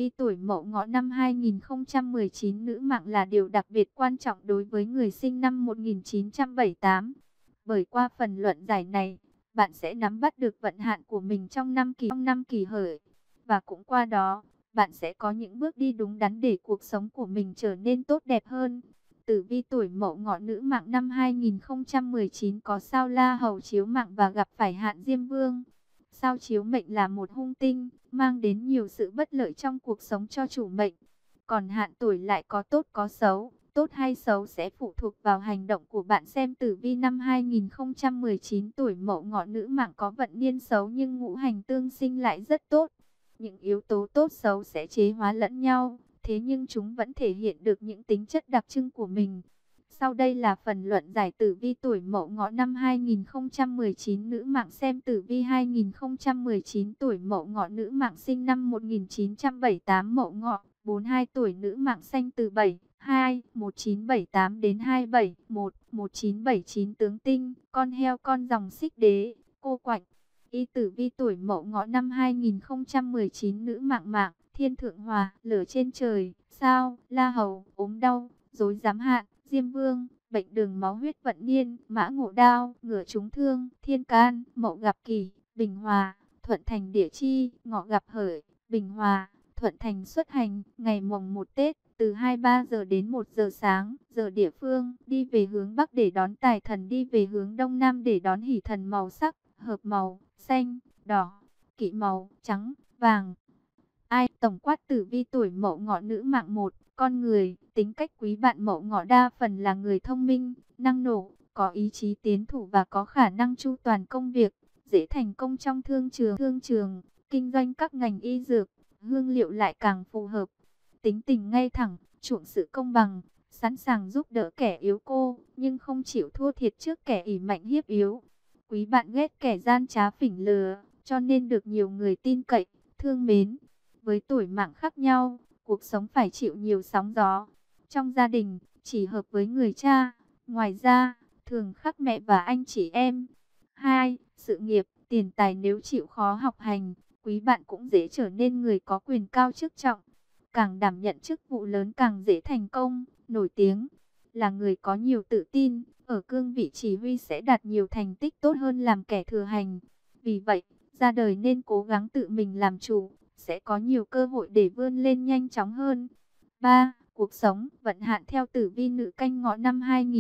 vi tuổi Mậu Ngọ năm 2019 nữ mạng là điều đặc biệt quan trọng đối với người sinh năm 1978. Bởi qua phần luận giải này, bạn sẽ nắm bắt được vận hạn của mình trong năm kỷ hợi. Và cũng qua đó, bạn sẽ có những bước đi đúng đắn để cuộc sống của mình trở nên tốt đẹp hơn. Tử vi tuổi Mậu Ngọ nữ mạng năm 2019 có sao La Hầu chiếu mạng và gặp phải hạn Diêm Vương. Sao chiếu mệnh là một hung tinh, mang đến nhiều sự bất lợi trong cuộc sống cho chủ mệnh. Còn hạn tuổi lại có tốt có xấu, tốt hay xấu sẽ phụ thuộc vào hành động của bạn. Xem tử vi năm 2019 tuổi Mậu Ngọ nữ mạng có vận niên xấu nhưng ngũ hành tương sinh lại rất tốt. Những yếu tố tốt xấu sẽ chế hóa lẫn nhau, thế nhưng chúng vẫn thể hiện được những tính chất đặc trưng của mình. Sau đây là phần luận giải tử vi tuổi Mậu Ngọ năm 2019 nữ mạng. Xem tử vi 2019 tuổi Mậu Ngọ nữ mạng sinh năm 1978 Mậu Ngọ, 42 tuổi nữ mạng sanh từ 1978 đến 1979 tướng Tinh, con heo con dòng Xích Đế, cô Quạnh. Y tử vi tuổi Mậu Ngọ năm 2019 nữ mạng mạng, thiên thượng hòa, lửa trên trời, sao, La Hầu, ốm đau, rối rắm hạn, Diêm Vương, bệnh đường máu huyết vận niên, mã ngộ đao, ngựa trúng thương, thiên can, Mậu gặp Kỷ, bình hòa, thuận thành địa chi, ngọ gặp hợi, bình hòa, thuận thành xuất hành, ngày mồng 1 Tết, từ 23 giờ đến 1 giờ sáng, giờ địa phương, đi về hướng Bắc để đón tài thần, đi về hướng Đông Nam để đón hỷ thần. Màu sắc, hợp màu, xanh, đỏ, kỵ màu, trắng, vàng. Ai tổng quát tử vi tuổi Mậu Ngọ nữ mạng 1, con người, tính cách quý bạn Mậu Ngọ đa phần là người thông minh, năng nổ, có ý chí tiến thủ và có khả năng chu toàn công việc, dễ thành công trong thương trường, kinh doanh các ngành y dược, hương liệu lại càng phù hợp. Tính tình ngay thẳng, chuộng sự công bằng, sẵn sàng giúp đỡ kẻ yếu cô, nhưng không chịu thua thiệt trước kẻ ỷ mạnh hiếp yếu. Quý bạn ghét kẻ gian trá phỉnh lừa, cho nên được nhiều người tin cậy, thương mến. Với tuổi mạng khác nhau, cuộc sống phải chịu nhiều sóng gió. Trong gia đình, chỉ hợp với người cha, ngoài ra, thường khắc mẹ và anh chị em. 2. Sự nghiệp, tiền tài nếu chịu khó học hành, quý bạn cũng dễ trở nên người có quyền cao chức trọng. Càng đảm nhận chức vụ lớn càng dễ thành công, nổi tiếng. Là người có nhiều tự tin, ở cương vị chỉ huy sẽ đạt nhiều thành tích tốt hơn làm kẻ thừa hành. Vì vậy, ra đời nên cố gắng tự mình làm chủ, sẽ có nhiều cơ hội để vươn lên nhanh chóng hơn. 3. Cuộc sống, vận hạn theo tử vi nữ Canh Ngọ năm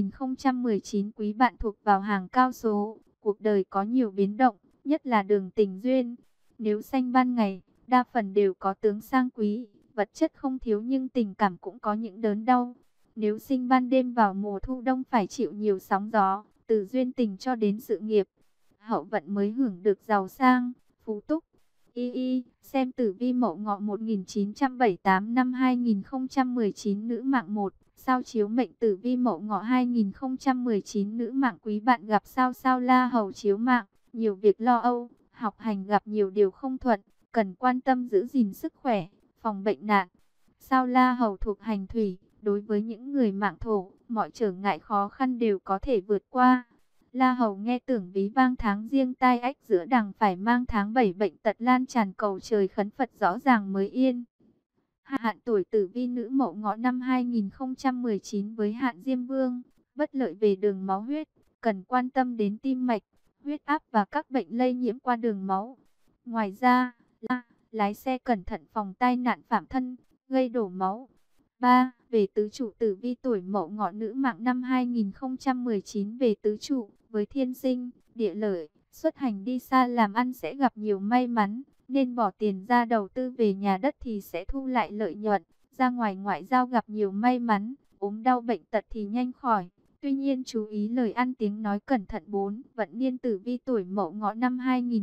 2019 quý bạn thuộc vào hàng cao số, cuộc đời có nhiều biến động, nhất là đường tình duyên. Nếu sanh ban ngày, đa phần đều có tướng sang quý, vật chất không thiếu nhưng tình cảm cũng có những đớn đau. Nếu sinh ban đêm vào mùa thu đông phải chịu nhiều sóng gió, từ duyên tình cho đến sự nghiệp. Hậu vận mới hưởng được giàu sang, phú túc. Xem tử vi Mậu Ngọ 1978 năm 2019 nữ mạng 1, sao chiếu mệnh tử vi Mậu Ngọ 2019 nữ mạng quý bạn gặp sao La Hầu chiếu mạng, nhiều việc lo âu, học hành gặp nhiều điều không thuận, cần quan tâm giữ gìn sức khỏe, phòng bệnh nạn. Sao La Hầu thuộc hành thủy, đối với những người mạng thổ, mọi trở ngại khó khăn đều có thể vượt qua. La Hầu nghe tưởng ví vang tháng riêng tai ách giữa đằng phải mang tháng 7 bệnh tật lan tràn, cầu trời khấn Phật rõ ràng mới yên. Hạn tuổi tử vi nữ Mậu Ngọ năm 2019 với hạn Diêm Vương, bất lợi về đường máu huyết, cần quan tâm đến tim mạch, huyết áp và các bệnh lây nhiễm qua đường máu. Ngoài ra, lái xe cẩn thận phòng tai nạn phạm thân, gây đổ máu. 3. Về tứ trụ tử vi tuổi Mậu Ngọ nữ mạng năm 2019 về tứ trụ, với thiên sinh, địa lợi, xuất hành đi xa làm ăn sẽ gặp nhiều may mắn, nên bỏ tiền ra đầu tư về nhà đất thì sẽ thu lại lợi nhuận, ra ngoài ngoại giao gặp nhiều may mắn, ốm đau bệnh tật thì nhanh khỏi. Tuy nhiên chú ý lời ăn tiếng nói cẩn thận. 4. Vận niên tử vi tuổi Mậu Ngọ năm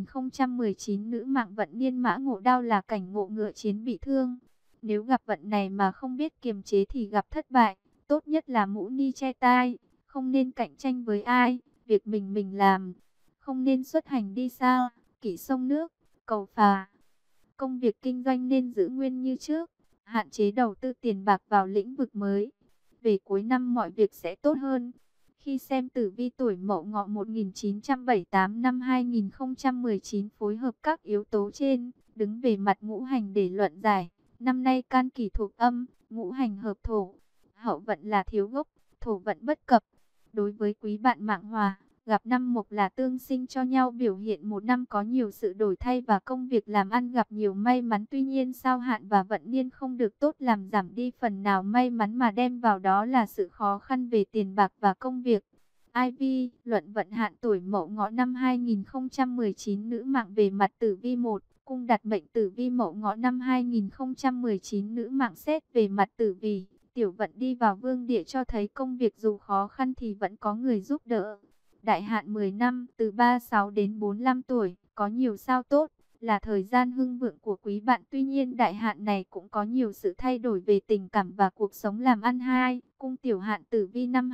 2019 nữ mạng vận niên mã ngộ đao là cảnh ngộ ngựa chiến bị thương. Nếu gặp vận này mà không biết kiềm chế thì gặp thất bại, tốt nhất là mũ ni che tai, không nên cạnh tranh với ai, việc mình làm, không nên xuất hành đi xa, kỵ sông nước, cầu phà. Công việc kinh doanh nên giữ nguyên như trước, hạn chế đầu tư tiền bạc vào lĩnh vực mới. Về cuối năm mọi việc sẽ tốt hơn. Khi xem tử vi tuổi Mậu Ngọ 1978 năm 2019 phối hợp các yếu tố trên, đứng về mặt ngũ hành để luận giải, Năm nay can kỷ thuộc âm, ngũ hành hợp thổ, hậu vận là thiếu gốc, thổ vận bất cập. Đối với quý bạn mạng hòa, gặp năm mộc là tương sinh cho nhau, biểu hiện một năm có nhiều sự đổi thay và công việc làm ăn gặp nhiều may mắn. Tuy nhiên sao hạn và vận niên không được tốt làm giảm đi phần nào may mắn mà đem vào đó là sự khó khăn về tiền bạc và công việc. IV, luận vận hạn tuổi Mậu Ngọ năm 2019 nữ mạng về mặt tử vi 1, cung đặt mệnh tử vi Mậu Ngọ năm 2019 nữ mạng xét về mặt tử vi. Tiểu vận đi vào vương địa cho thấy công việc dù khó khăn thì vẫn có người giúp đỡ. Đại hạn 10 năm, từ 36 đến 45 tuổi, có nhiều sao tốt, là thời gian hưng vượng của quý bạn. Tuy nhiên đại hạn này cũng có nhiều sự thay đổi về tình cảm và cuộc sống làm ăn. Cung tiểu hạn tử vi năm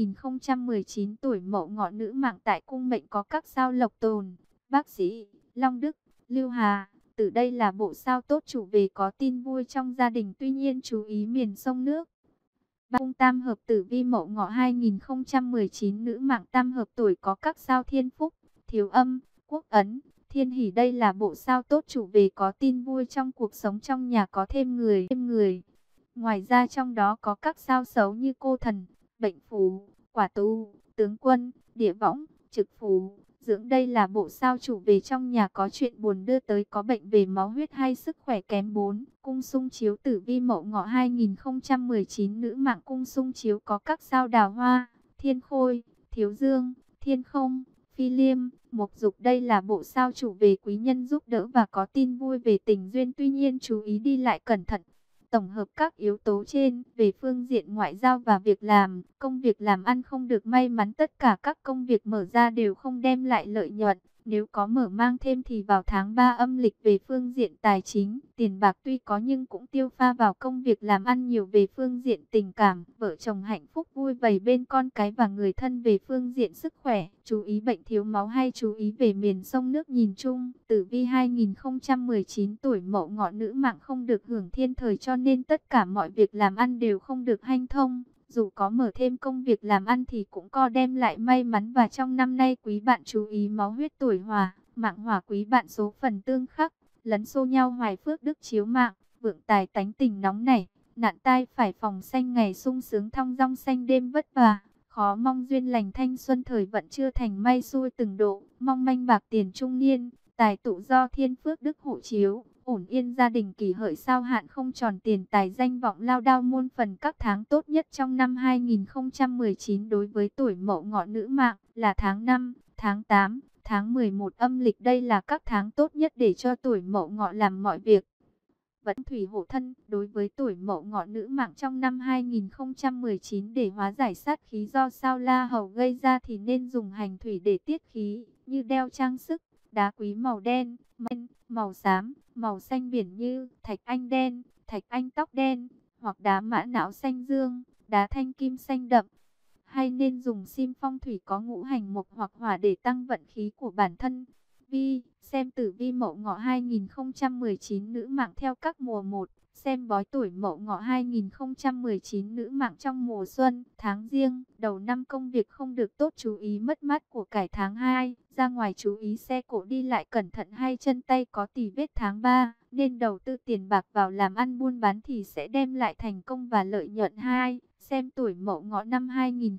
2019 tuổi Mậu Ngọ nữ mạng tại cung mệnh có các sao Lộc Tồn, Bác Sĩ, Long Đức, Lưu Hà. Từ đây là bộ sao tốt chủ về có tin vui trong gia đình, tuy nhiên chú ý miền sông nước. Cung tam hợp tử vi Mậu Ngọ 2019 nữ mạng tam hợp tuổi có các sao Thiên Phúc, Thiếu Âm, Quốc Ấn, Thiên Hỷ. Đây là bộ sao tốt chủ về có tin vui trong cuộc sống, trong nhà có thêm người. Ngoài ra trong đó có các sao xấu như Cô Thần, Bệnh Phú, Quả Tu, Tướng Quân, Địa Võng, Trực Phú, Dưỡng. Đây là bộ sao chủ về trong nhà có chuyện buồn đưa tới, có bệnh về máu huyết hay sức khỏe kém. 4. Cung xung chiếu tử vi Mậu Ngọ 2019 nữ mạng cung xung chiếu có các sao Đào Hoa, Thiên Khôi, Thiếu Dương, Thiên Không, Phi Liêm, Mộc Dục. Đây là bộ sao chủ về quý nhân giúp đỡ và có tin vui về tình duyên, tuy nhiên chú ý đi lại cẩn thận. Tổng hợp các yếu tố trên, về phương diện ngoại giao và việc làm, công việc làm ăn không được may mắn, tất cả các công việc mở ra đều không đem lại lợi nhuận. Nếu có mở mang thêm thì vào tháng 3 âm lịch về phương diện tài chính, tiền bạc tuy có nhưng cũng tiêu pha vào công việc làm ăn nhiều. Về phương diện tình cảm, vợ chồng hạnh phúc vui vầy bên con cái và người thân. Về phương diện sức khỏe, chú ý bệnh thiếu máu hay chú ý về miền sông nước. Nhìn chung, tử vi 2019 tuổi Mậu Ngọ nữ mạng không được hưởng thiên thời, cho nên tất cả mọi việc làm ăn đều không được hanh thông. Dù có mở thêm công việc làm ăn thì cũng có đem lại may mắn. Và trong năm nay quý bạn chú ý máu huyết tuổi Hỏa, mạng Hỏa quý bạn số phần tương khắc, lấn xô nhau hoài phước đức chiếu mạng, vượng tài tánh tình nóng nảy, nạn tai phải phòng xanh ngày sung sướng, thong dong xanh đêm vất vả. Khó mong duyên lành thanh xuân, thời vận chưa thành may xui từng độ, mong manh bạc tiền trung niên, tài tụ do thiên phước đức hộ chiếu. Ổn yên gia đình kỷ hợi, sao hạn không tròn tiền tài danh vọng lao đao muôn phần. Các tháng tốt nhất trong năm 2019 đối với tuổi Mậu Ngọ nữ mạng là tháng 5, tháng 8, tháng 11 âm lịch. Đây là các tháng tốt nhất để cho tuổi Mậu Ngọ làm mọi việc. Vận thủy hộ thân đối với tuổi Mậu Ngọ nữ mạng trong năm 2019 để hóa giải sát khí do sao La Hầu gây ra thì nên dùng hành thủy để tiết khí, như đeo trang sức, đá quý màu đen, màu xám, màu xanh biển như thạch anh đen, thạch anh tóc đen, hoặc đá mã não xanh dương, đá thanh kim xanh đậm. Hay nên dùng sim phong thủy có ngũ hành mộc hoặc hỏa để tăng vận khí của bản thân. Xem tử vi Mậu Ngọ 2019 nữ mạng theo các mùa 1. Xem bói tuổi Mậu Ngọ 2019 nữ mạng trong mùa xuân, tháng Giêng, đầu năm công việc không được tốt, chú ý mất mát của cải. Tháng 2, ra ngoài chú ý xe cộ đi lại cẩn thận hay chân tay có tì vết. Tháng 3, nên đầu tư tiền bạc vào làm ăn buôn bán thì sẽ đem lại thành công và lợi nhuận. 2. Xem tuổi Mậu Ngọ năm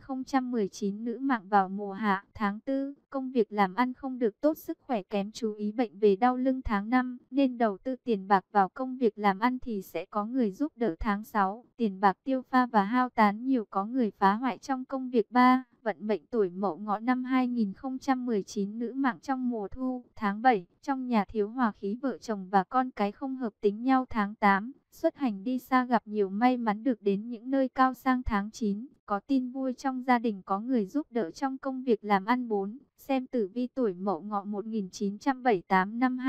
2019 nữ mạng vào mùa hạ, tháng 4, công việc làm ăn không được tốt, sức khỏe kém, chú ý bệnh về đau lưng. Tháng 5, nên đầu tư tiền bạc vào công việc làm ăn thì sẽ có người giúp đỡ. Tháng 6, tiền bạc tiêu pha và hao tán nhiều, có người phá hoại trong công việc. 3. Vận mệnh tuổi Mậu Ngọ năm 2019 nữ mạng trong mùa thu, tháng 7, trong nhà thiếu hòa khí, vợ chồng và con cái không hợp tính nhau. Tháng 8, xuất hành đi xa gặp nhiều may mắn, được đến những nơi cao sang. Tháng 9, có tin vui trong gia đình, có người giúp đỡ trong công việc làm ăn. 4. Xem tử vi tuổi Mậu Ngọ 1978 năm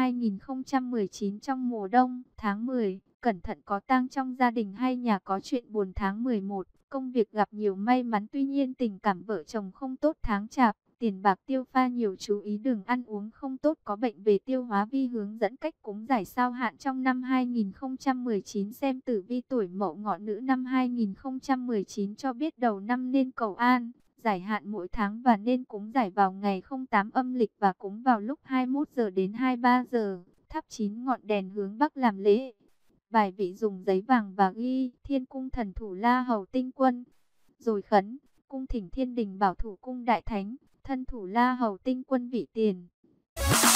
2019 trong mùa đông, tháng 10, cẩn thận có tang trong gia đình hay nhà có chuyện buồn. Tháng 11, công việc gặp nhiều may mắn, tuy nhiên tình cảm vợ chồng không tốt. Tháng Chạp, tiền bạc tiêu pha nhiều, chú ý đường ăn uống không tốt, có bệnh về tiêu hóa. Hướng dẫn cách cúng giải sao hạn trong năm 2019. Xem tử vi tuổi Mậu Ngọ nữ năm 2019 cho biết đầu năm nên cầu an, giải hạn mỗi tháng và nên cúng giải vào ngày 08 âm lịch và cúng vào lúc 21 giờ đến 23 giờ, thắp 9 ngọn đèn hướng Bắc làm lễ. Bài vị dùng giấy vàng và ghi Thiên cung thần thủ La Hầu Tinh Quân. Rồi khấn, cung thỉnh thiên đình bảo thủ cung đại thánh, thân thủ La Hầu Tinh Quân vị tiền.